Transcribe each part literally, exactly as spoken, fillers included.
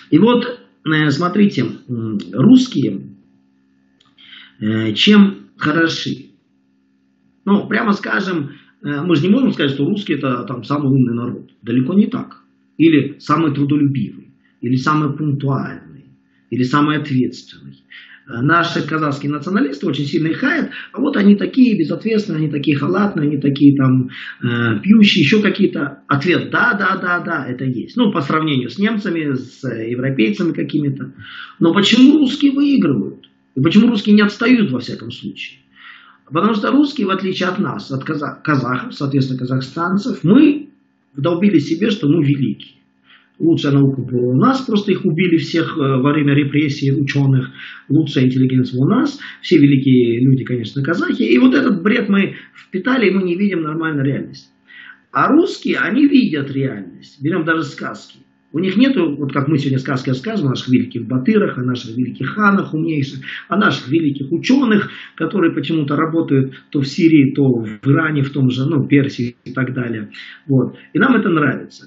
И вот, смотрите, русские чем хороши? Ну, прямо скажем, мы же не можем сказать, что русские это там самый умный народ. Далеко не так. Или самый трудолюбивый, или самый пунктуальный, или самый ответственный. Наши казахские националисты очень сильно их хаят, а вот они такие безответственные, они такие халатные, они такие там э, пьющие, еще какие-то. Ответ: да, да, да, да, это есть. Ну, по сравнению с немцами, с европейцами какими-то. Но почему русские выигрывают? И почему русские не отстают во всяком случае? Потому что русские, в отличие от нас, от казахов, соответственно, казахстанцев, мы вдолбили себе, что мы великие. Лучшая наука была у нас, просто их убили всех во время репрессий ученых. Лучшая интеллигенция у нас. Все великие люди, конечно, казахи. И вот этот бред мы впитали, и мы не видим нормальной реальности. А русские, они видят реальность. Берем даже сказки. У них нету, вот как мы сегодня сказки рассказываем, о наших великих батырах, о наших великих ханах умнейших, о наших великих ученых, которые почему-то работают то в Сирии, то в Иране, в том же, ну, Персии и так далее. Вот. И нам это нравится.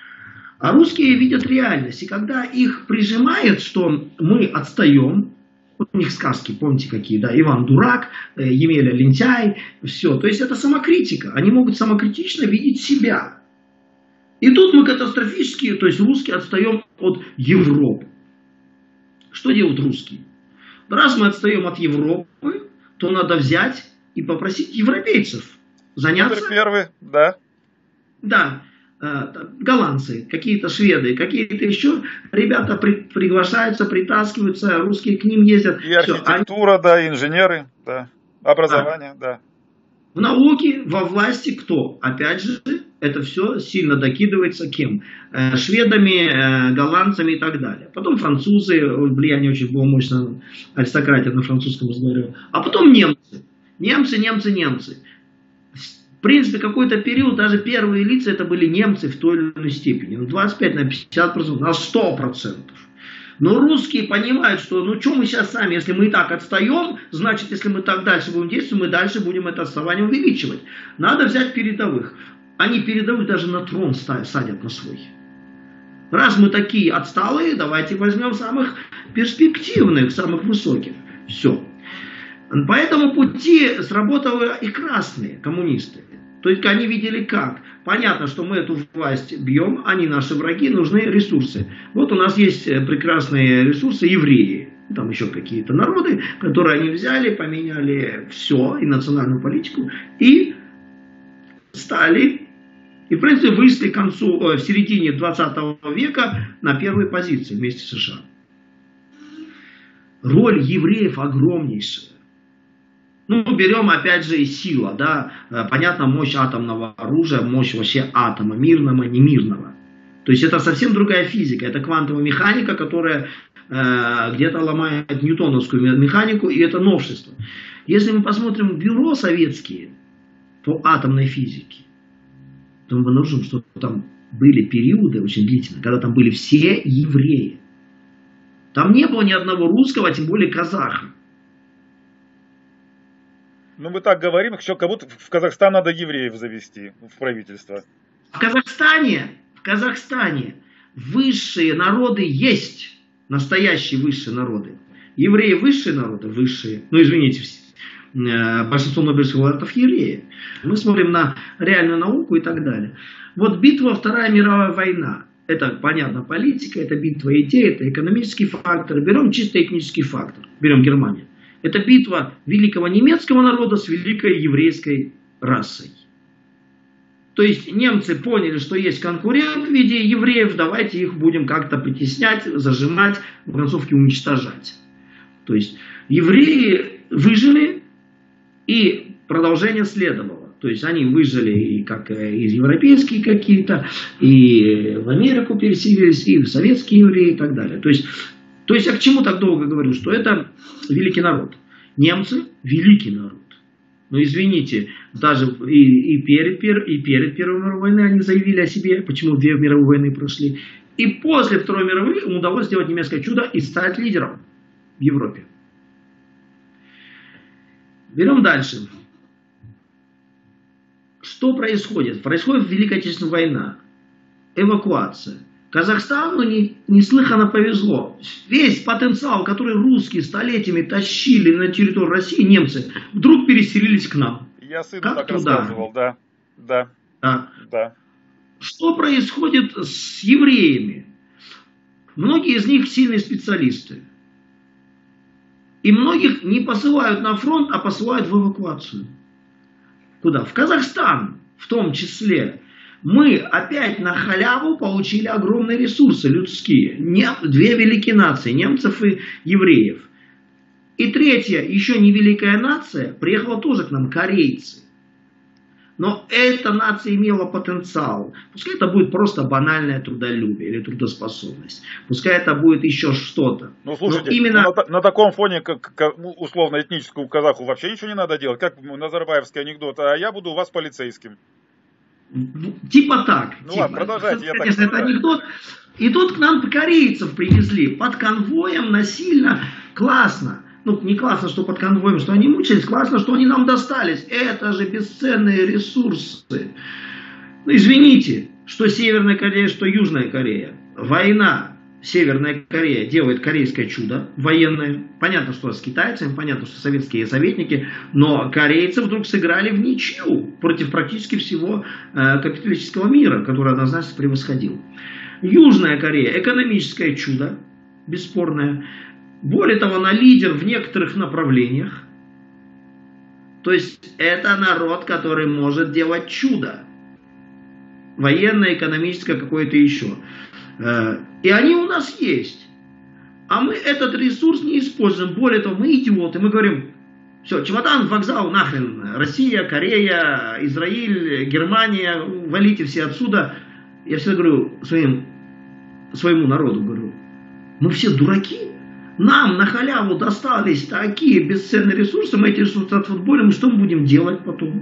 А русские видят реальность. И когда их прижимает, что мы отстаем, вот у них сказки, помните какие, да, Иван Дурак, Емеля Лентяй, все. То есть это самокритика. Они могут самокритично видеть себя. И тут мы катастрофически, то есть русские, отстаем от Европы. Что делают русские? Раз мы отстаем от Европы, то надо взять и попросить европейцев заняться. Первый, да. Да. Голландцы, какие-то шведы, какие-то еще ребята при, приглашаются, притаскиваются, русские к ним ездят. И архитектура, все, да, и инженеры, да, образование, да. да. В науке, во власти кто? Опять же, это все сильно докидывается кем? Шведами, голландцами и так далее. Потом французы, влияние очень было мощно, аристократия на французском разговаривала. А потом немцы. Немцы, немцы, немцы. В принципе, какой-то период, даже первые лица, это были немцы в той или иной степени. Ну, двадцать пять на пятьдесят процентов, на сто процентов. Но русские понимают, что ну что мы сейчас сами, если мы и так отстаем, значит, если мы так дальше будем действовать, мы дальше будем это отставание увеличивать. Надо взять передовых. Они передовых даже на трон ставят, садят на свой. Раз мы такие отсталые, давайте возьмем самых перспективных, самых высоких. Все. По этому пути сработали и красные коммунисты. То есть они видели как. Понятно, что мы эту власть бьем, они наши враги, нужны ресурсы. Вот у нас есть прекрасные ресурсы евреи. Там еще какие-то народы, которые они взяли, поменяли все, и национальную политику, и стали, и в принципе вышли к концу, в середине двадцатого века на первые позиции вместе с США. Роль евреев огромнейшая. Ну, берем опять же и сила, да, понятно, мощь атомного оружия, мощь вообще атома, мирного, немирного. То есть это совсем другая физика, это квантовая механика, которая э, где-то ломает ньютоновскую механику, и это новшество. Если мы посмотрим бюро советские по атомной физике, то мы обнаружим, что там были периоды очень длительные, когда там были все евреи. Там не было ни одного русского, а тем более казаха. Ну, мы так говорим, что как будто в Казахстан надо евреев завести в правительство. В Казахстане, в Казахстане высшие народы есть. Настоящие высшие народы. Евреи высшие народы, высшие. Ну, извините, большинство нобелевских лауреатов евреи. Мы смотрим на реальную науку и так далее. Вот битва Вторая мировая война. Это, понятно, политика, это битва идей, это экономический фактор. Берем чисто этнический фактор. Берем Германию. Это битва великого немецкого народа с великой еврейской расой. То есть немцы поняли, что есть конкурент в виде евреев, давайте их будем как-то притеснять, зажимать, в концовке уничтожать. То есть евреи выжили, и продолжение следовало. То есть они выжили и как из европейские какие-то, и в Америку переселились, и в советские евреи и так далее. То есть То есть я к чему так долго говорю, что это великий народ. Немцы – великий народ. Но извините, даже и, и, перед, и перед Первой мировой войной они заявили о себе, почему две мировые войны прошли. И после Второй мировой им удалось сделать немецкое чудо и стать лидером в Европе. Берем дальше. Что происходит? Происходит Великая Отечественная война. Эвакуация. Казахстану не, неслыханно повезло. Весь потенциал, который русские столетиями тащили на территорию России, немцы, вдруг переселились к нам. Я сыну как так туда. рассказывал, да. Да. Да. Да. Что происходит с евреями? Многие из них сильные специалисты. И многих не посылают на фронт, а посылают в эвакуацию. Куда? В Казахстан, в том числе. Мы опять на халяву получили огромные ресурсы людские. Две великие нации, немцев и евреев. И третья, еще не великая нация, приехала тоже к нам, корейцы. Но эта нация имела потенциал. Пускай это будет просто банальное трудолюбие или трудоспособность. Пускай это будет еще что-то. Ну, слушайте, именно... на, на таком фоне, как, как условно этническому казаху, вообще ничего не надо делать. Как назарбаевский анекдот, а я буду у вас полицейским. Типа так. Ну типа. ладно, продолжайте. Я Конечно, так это анекдот. И тут к нам корейцев привезли под конвоем насильно. Классно. Ну, не классно, что под конвоем, что они мучились, классно, что они нам достались. Это же бесценные ресурсы. Ну, извините, что Северная Корея, что Южная Корея. Война. Северная Корея делает корейское чудо военное. Понятно, что с китайцами, понятно, что советские советники, но корейцы вдруг сыграли в ничью против практически всего э, капиталистического мира, который однозначно превосходил. Южная Корея — экономическое чудо, бесспорное. Более того, она лидер в некоторых направлениях. То есть это народ, который может делать чудо. Военное, экономическое, какое-то еще. И они у нас есть. А мы этот ресурс не используем. Более того, мы идиоты. Мы говорим, все, чемодан, вокзал, нахрен. Россия, Корея, Израиль, Германия, валите все отсюда. Я всегда говорю своим, своему народу, говорю, мы все дураки. Нам на халяву достались такие бесценные ресурсы, мы эти ресурсы отфутболим, и что мы будем делать потом?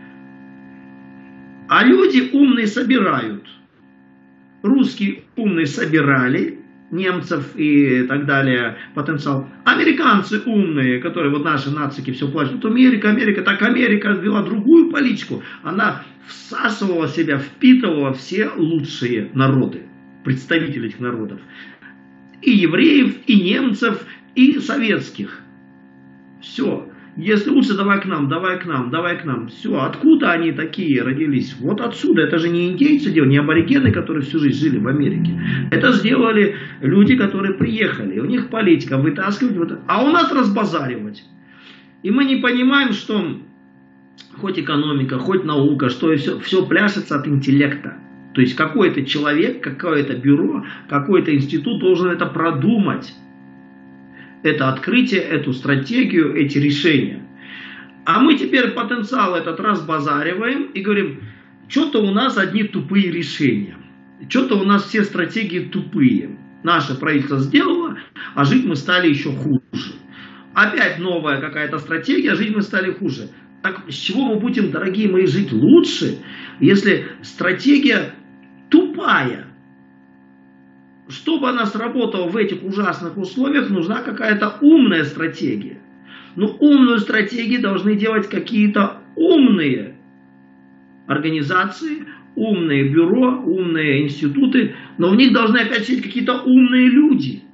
А люди умные собирают. Русские умные собирали, немцев и так далее, потенциал. Американцы умные, которые вот наши нацики все плачут. Вот Америка, Америка, так Америка ввела другую политику. Она всасывала в себя, впитывала все лучшие народы, представители этих народов. И евреев, и немцев, и советских. Все. Если лучше, давай к нам, давай к нам, давай к нам. Все. Откуда они такие родились? Вот отсюда. Это же не индейцы делали, не аборигены, которые всю жизнь жили в Америке. Это сделали люди, которые приехали. У них политика вытаскивать. Вот, а у нас разбазаривать. И мы не понимаем, что хоть экономика, хоть наука, что все, все пляшется от интеллекта. То есть какой-то человек, какое-то бюро, какой-то институт должен это продумать. Это открытие, эту стратегию, эти решения. А мы теперь потенциал этот разбазариваем и говорим, что-то у нас одни тупые решения. Что-то у нас все стратегии тупые. Наше правительство сделало, а жить мы стали еще хуже. Опять новая какая-то стратегия, жить мы стали хуже. Так с чего мы будем, дорогие мои, жить лучше, если стратегия тупая? Чтобы она сработала в этих ужасных условиях, нужна какая-то умная стратегия. Но умную стратегию должны делать какие-то умные организации, умные бюро, умные институты, но в них должны опять сидеть какие-то умные люди.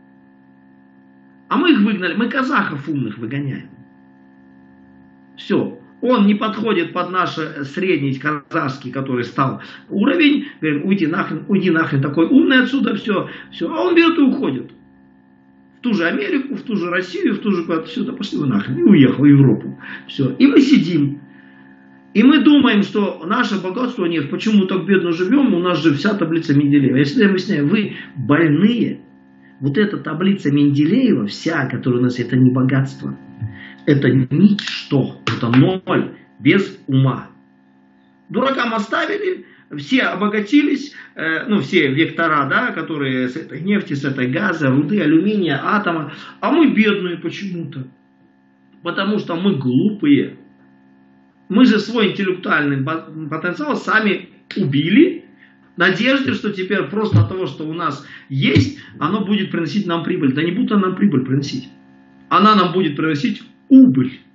А мы их выгнали, мы казахов умных выгоняем. Все. Он не подходит под наш средний казахский, который стал уровень. Говорим, уйди нахрен, уйди нахрен, такой умный отсюда, все, все. А он берет и уходит. В ту же Америку, в ту же Россию, в ту же отсюда, пошли вы нахрен. И уехал в Европу. Все. И мы сидим. И мы думаем, что наше богатство нет. Почему так бедно живем? У нас же вся таблица Менделеева. Я всегда объясняю, вы больные. Вот эта таблица Менделеева, вся, которая у нас, это не богатство. Это ничто, это ноль, без ума. Дуракам оставили, все обогатились, э, ну все вектора, да, которые с этой нефти, с этой газа, руды, алюминия, атома, а мы бедные почему-то. Потому что мы глупые. Мы же свой интеллектуальный потенциал сами убили, в надежде, что теперь просто от того, что у нас есть, оно будет приносить нам прибыль. Да не будет она нам прибыль приносить. Она нам будет приносить убыль.